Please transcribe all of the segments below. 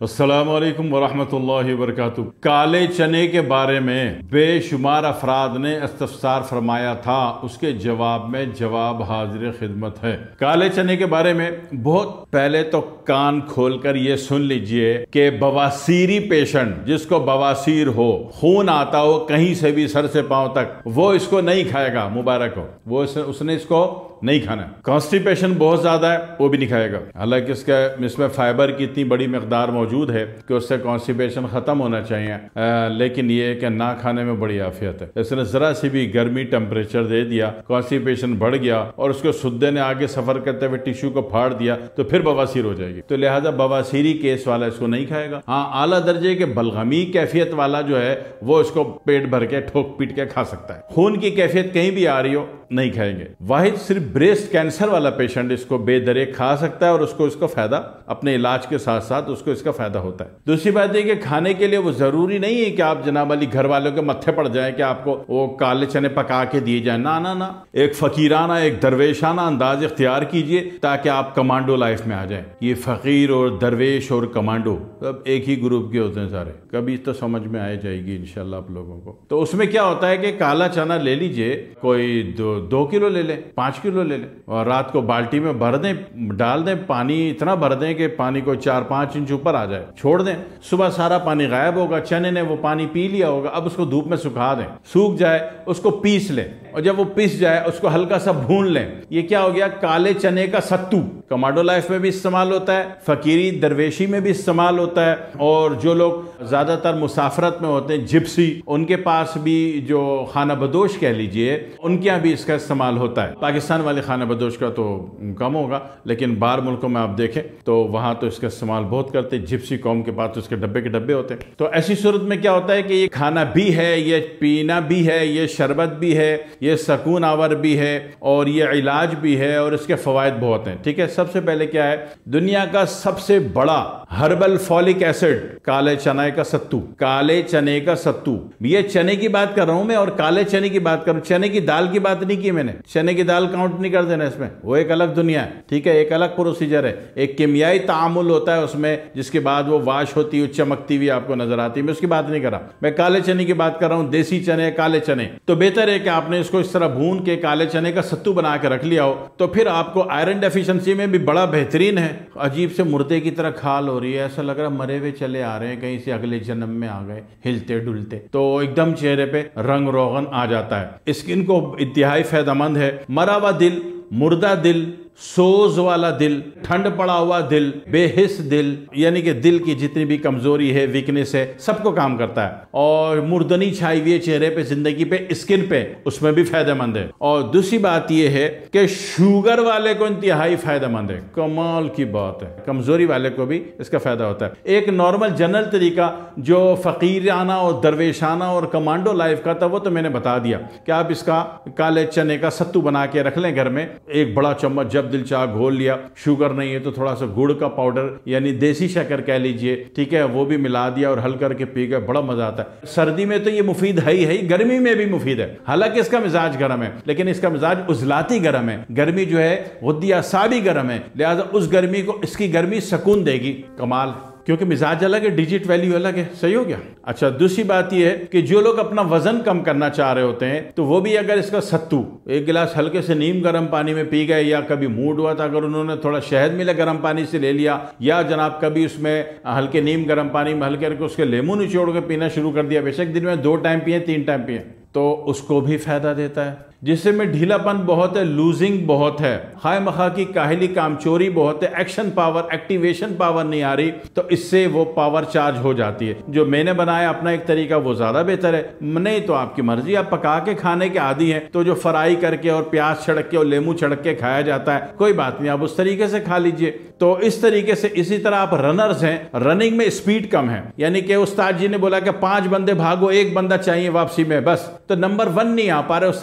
अस्सलामु अलैकुम वरहमतुल्लाहि वबरकातुहू। काले चने के बारे में बेशुमार अफराद ने इस्तफसार फरमाया था, उसके जवाब में जवाब हाजिर खिदमत है। काले चने के बारे में बहुत पहले तो कान खोलकर ये सुन लीजिए कि बवासीरी पेशेंट, जिसको बवासीर हो, खून आता हो कहीं से भी सर से पांव तक, वो इसको नहीं खाएगा, मुबारक हो, वो उसने इसको नहीं खाना। कॉन्स्टिपेशन बहुत ज्यादा है, वो भी नहीं खाएगा। हालांकि इसमें फाइबर की इतनी बड़ी मकदार मौजूद है कि उससे कॉन्स्टिपेशन खत्म होना चाहिए, लेकिन ये कि ना खाने में बड़ी आफियत है। इसने जरा सी भी गर्मी टेम्परेचर दे दिया, कॉन्स्टिपेशन बढ़ गया और उसको सुद्दे ने आगे सफर करते हुए टिश्यू को फाड़ दिया तो फिर बवासीर हो जाएगी। तो लिहाजा बवासीरी केस वाला इसको नहीं खाएगा। हाँ, आला दर्जे के बलगमी कैफियत वाला जो है वो इसको पेट भर के ठोक पीट के खा सकता है। खून की कैफियत कहीं भी आ रही हो नहीं खाएंगे। वाहिद सिर्फ ब्रेस्ट कैंसर वाला पेशेंट इसको बेदरे खा सकता है और उसको इसका फायदा, अपने इलाज के साथ साथ उसको इसका फायदा होता है। दूसरी बात यह कि खाने के लिए वो जरूरी नहीं है कि आप जनाब अली घर वालों के मत्थे पड़ जाए कि आपको वो काले चने पका के दिए जाए। ना ना ना, एक फकीराना, एक दरवेशाना अंदाज इख्तियार कीजिए ताकि आप कमांडो लाइफ में आ जाए। ये फकीर और दरवेश और कमांडो सब एक ही ग्रुप के होते हैं सारे। कभी तो समझ में आ जाएगी इंशाल्लाह आप लोगों को। तो उसमें क्या होता है कि काला चना ले लीजिए, कोई 2 किलो ले लें, 5 किलो ले लें और रात को बाल्टी में भर दें, डाल दें, पानी इतना भर दें कि पानी को 4-5 इंच ऊपर आ जाए, छोड़ दें। सुबह सारा पानी गायब होगा, चने ने वो पानी पी लिया होगा। अब उसको धूप में सुखा दें, सूख जाए उसको पीस लें और जब वो पिस जाए उसको हल्का सा भून लें। ये क्या हो गया? काले चने का सत्तू। कमांडो लाइफ में भी इस्तेमाल होता है, फकीरी दरवेशी में भी इस्तेमाल होता है, और जो लोग ज्यादातर मुसाफरत में होते हैं, जिप्सी, उनके पास भी जो खाना बदोश कह लीजिए, उनके यहाँ भी इसका इस्तेमाल होता है। पाकिस्तान वाले खाना बदोश का तो कम होगा, लेकिन बाहर मुल्कों में आप देखें तो वहां तो इसका इस्तेमाल बहुत करते हैं। जिप्सी कौम के पास तो इसके डब्बे के डब्बे होते हैं। तो ऐसी सूरत में क्या होता है कि ये खाना भी है, ये पीना भी है, ये शरबत भी है, ये सकून आवर भी है और ये इलाज भी है और इसके फवायद बहुत हैं। ठीक है, सबसे पहले क्या है, दुनिया का सबसे बड़ा हर्बल फॉलिक एसिड काले चने का सत्तू। काले चने का सत्तू, ये चने की बात कर रहा हूं मैं और काले चने की बात कर रहा हूं, चने की दाल की बात नहीं की मैंने। चने की दाल काउंट नहीं कर देना इसमें, वो एक अलग दुनिया है। ठीक है, एक अलग प्रोसीजर है, एक कीमियाई तामुल होता है उसमें, जिसके बाद वो वाश होती है, चमकती हुई आपको नजर आती है। मैं उसकी बात नहीं कर रहा, मैं काले चने की बात कर रहा हूं। देसी चने, काले चने, तो बेहतर है कि आपने इसको इस तरह भून के काले चने का सत्तू बना के रख लिया हो, तो फिर आपको आयरन डेफिशिएंसी में भी बड़ा बेहतरीन है। अजीब से मुर्दे की तरह खाल हो रही है, ऐसा लग रहा है मरे हुए चले आ रहे हैं, कहीं से अगले जन्म में आ गए, हिलते डुलते, तो एकदम चेहरे पे रंग रोगन आ जाता है। स्किन को इंतहाई फायदेमंद है। मरा हुआ दिल, मुर्दा दिल, सोज वाला दिल, ठंड पड़ा हुआ दिल, बेहिस दिल, यानी कि दिल की जितनी भी कमजोरी है, वीकनेस है, सबको काम करता है। और मुर्दनी छाई हुई है चेहरे पे, जिंदगी पे, स्किन पे, उसमें भी फायदेमंद है। और दूसरी बात यह है कि शुगर वाले को इंतहाई फायदेमंद है। कमाल की बात है, कमजोरी वाले को भी इसका फायदा होता है। एक नॉर्मल जनरल तरीका जो फकीराना और दरवेशाना और कमांडो लाइफ का था वो तो मैंने बता दिया कि आप इसका काले चने का सत्तू बना के रख लें घर में, एक बड़ा चम्मच, जब दिल चाह घोल लिया। शुगर नहीं है तो थोड़ा सा गुड़ का पाउडर, यानी देसी शक्कर कह लीजिए, ठीक है, वो भी मिला दिया और हल करके पी गए, बड़ा मजा आता है। सर्दी में तो ये मुफीद है ही, गर्मी में भी मुफीद है। हालांकि इसका मिजाज गर्म है, लेकिन इसका मिजाज उजलाती गर्म है। गर्मी जो है गुद्दी असाबी गर्म है, लिहाजा उस गर्मी को इसकी गर्मी सुकून देगी। कमाल, क्योंकि मिजाज अलग है, डिजिट वैल्यू अलग है। सही हो गया। अच्छा, दूसरी बात यह है कि जो लोग अपना वजन कम करना चाह रहे होते हैं तो वो भी अगर इसका सत्तू एक गिलास हल्के से नीम गर्म पानी में पी गए, या कभी मूड हुआ था अगर उन्होंने थोड़ा शहद मिला गर्म पानी से ले लिया, या जनाब कभी उसमें हल्के नीम गर्म पानी में हल्के करके उसके लेमू निचोड़ के पीना शुरू कर दिया, बेशक दिन में 2 टाइम पिए, 3 टाइम पिए, तो उसको भी फायदा देता है। जिसमें ढीलापन बहुत है, लूजिंग बहुत है, खाए मखा की काहली, कामचोरी बहुत है, एक्शन पावर, एक्टिवेशन पावर नहीं आ रही, तो इससे वो पावर चार्ज हो जाती है। जो मैंने बनाया अपना एक तरीका वो ज्यादा बेहतर है। नहीं तो आपकी मर्जी, आप पका के खाने के आदी हैं तो जो फ्राई करके और प्याज छिड़क के और लेमू छिड़क के खाया जाता है, कोई बात नहीं, आप उस तरीके से खा लीजिए। तो इस तरीके से, इसी तरह आप रनर्स हैं, रनिंग में स्पीड कम है, यानी कि उस्ताद जी ने बोला कि 5 बंदे भागो, 1 बंदा चाहिए वापसी में, बस, तो नंबर 1 नहीं आ पा रहे उस्ताद जी, बार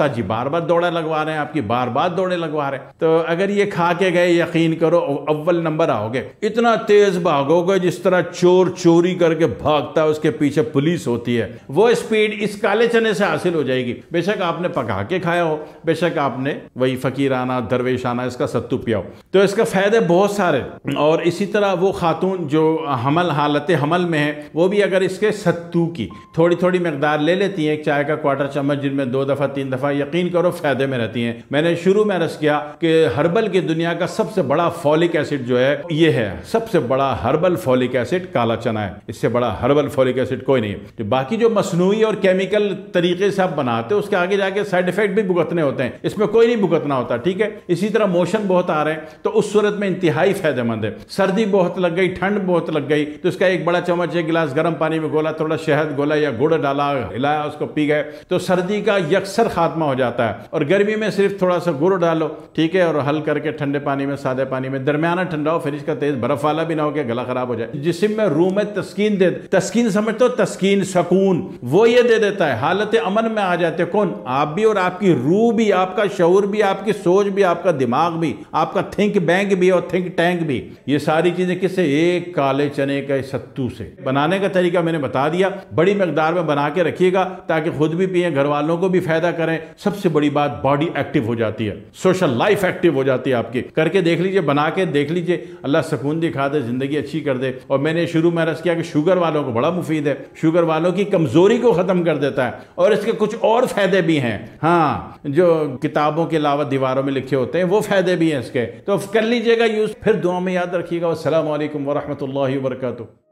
बार बार दौड़े लगवा रहे हैं, आपकी बार बार दौड़े लगवा रहे हैं। तो अगर ये खा के गए, यकीन करो अव्वल नंबर आओगे। इतना तेज भागोगे जिस तरह चोर चोरी करके भागता है, उसके पीछे पुलिस होती है, वो स्पीड इस काले चने से हासिल हो जाएगी। बेशक आपने पका के खाया हो, बेशक आपने वही फकीराना दरवेशाना इसका सत्तू पिया हो, तो इसका फायदे बहुत सारे। और इसी तरह वो खातून जो हालत हमल में है, वो भी अगर इसके सत्तू की थोड़ी थोड़ी मकदार ले लेती हैं, एक चाय का क्वार्टर चम्मच, जिनमें 2 दफा 3 दफा, यकीन करो फायदे में रहती हैं। मैंने शुरू में अर्ज किया कि हर्बल की दुनिया का सबसे बड़ा फॉलिक एसिड जो है ये है, सबसे बड़ा हर्बल फॉलिक एसिड काला चना है। इससे बड़ा हर्बल फॉलिक एसिड कोई नहीं है। तो बाकी जो मसनूई और केमिकल तरीके से आप बनाते हो, उसके आगे जाके साइड इफेक्ट भी भुगतने होते हैं, इसमें कोई नहीं भुगतना होता, ठीक है। इसी तरह मोशन बहुत आ रहे हैं, तो उस सूरत में इंतहाई फायदेमंद है। सर्दी बहुत लग गई, ठंड बहुत लग गई, तो इसका एक बड़ा चम्मच एक गिलास गर्म पानी में घोला, थोड़ा शहद घोला या गुड़ डाला, हिलाया, उसको पी गए, तो सर्दी का यकसर खात्मा हो जाता है। और गर्मी में सिर्फ थोड़ा सा गुड़ डालो, ठीक है, और हल करके ठंडे पानी में, सादे पानी में, दरमियाना ठंडा हो, फ्रिज का तेज बर्फ वाला भी ना हो कि गला खराब हो जाए। जिस्म में रूह में तस्कीन दे, तस्कीन समझते हो, तस्कीन सुकून वो ये दे देता है। हालत अमन में आ जाते कौन? आप भी, और आपकी रूह भी, आपका शऊर भी, आपकी सोच भी, आपका दिमाग भी, आपका थिंक बैंक भी और थिंक टैंक भी। ये सारी चीजें किससे? एक काले चने के सत्तू से। बनाने का तरीका मैंने बता दिया, बड़ी मकदार में बना के रखिएगा ताकि खुद भी पिए, घर वालों को भी फायदा करें। सबसे बड़ी बात, बॉडी एक्टिव हो जाती है, सोशल लाइफ एक्टिव हो जाती है आपकी। करके देख लीजिए, बना के देख लीजिए, अल्लाह सुकून दिखा दे, जिंदगी अच्छी कर दे। और मैंने शुरू में अर्ज किया कि शुगर वालों को बड़ा मुफीद है, शुगर वालों की कमजोरी को खत्म कर देता है, और इसके कुछ और फायदे भी हैं। हाँ, जो किताबों के अलावा दीवारों में लिखे होते हैं वो फायदे भी हैं इसके, तो कर लीजिएगा यूज। फिर दुआ में याद रखिएगा। अस्सलामु अलैकुम वरहमतुल्लाहि वबरकातुहू।